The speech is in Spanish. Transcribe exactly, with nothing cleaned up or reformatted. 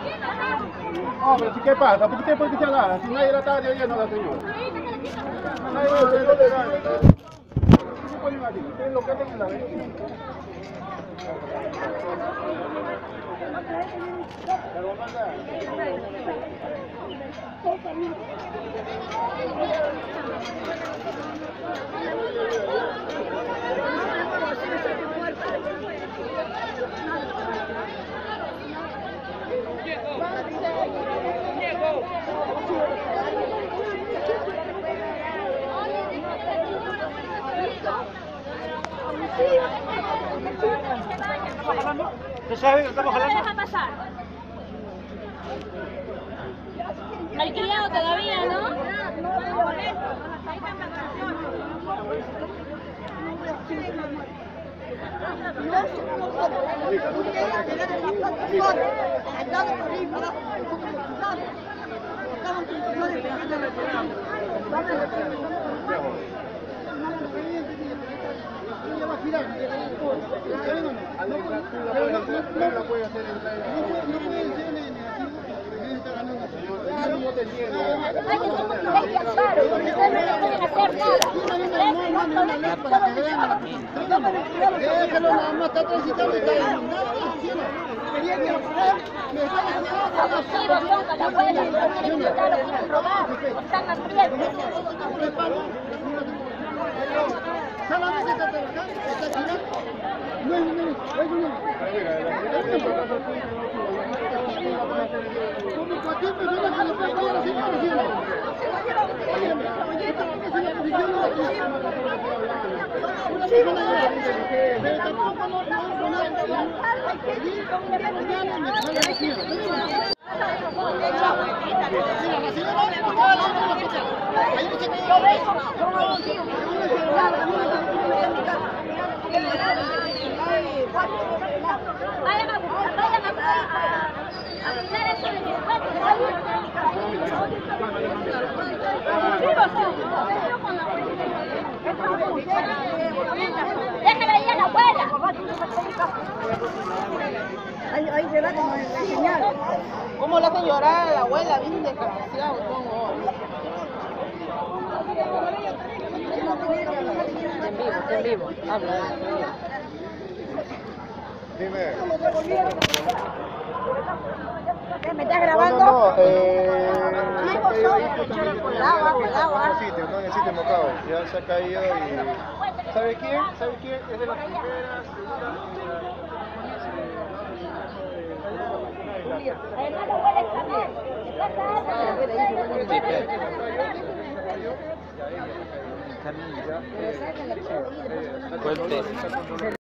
No, pero si qué pasa, ¿por qué por qué se agarra? Si nadie la está oyendo la señora. Nadie va a hacer nada. ¿Qué se ponen así? ¿Ustedes lo que hacen en la vecina? Pero manda. ¿Tú sabes que estamos jalando? Deja pasar. Malcriado todavía, ¿no? No puede hacer Hay que hacer, ustedes no pueden hacer nada. déjalo nada más, está transitando y está ahí. Quería que Los chivos son con la abuela, no quieren quitar, lo quieren robar, están hambrientos. Solamente está trabajando, está tirando. No es un minuto, no es un minuto. Como cualquier persona que le pueda apoyar a la señora, ¿sí o no? Oye, esta porque es una posición de la posición. Una persona de pero tampoco no no no hay que ir mañana y me trae la señora. Mira, la señora le mostraba la otra cosa. Ahí no se quedó. Vayan a buscar, vayan a a cuidar eso de los gatos. Déjala ahí a la abuela. Ahí, ahí se va como la señal. ¿Cómo le hacen llorar a la abuela? Bien desgraciado, ¿cómo? En vivo, en vivo. Habla. Dime. ¿Me estás grabando? No, no, eh... Por agua, por agua. En el sitio, no en el sitio mocado. Ya se ha caído y... ¿Sabe quién? ¿Sabe quién? Es de las primeras... Además, la abuela está mal. Está casada. Fuerte.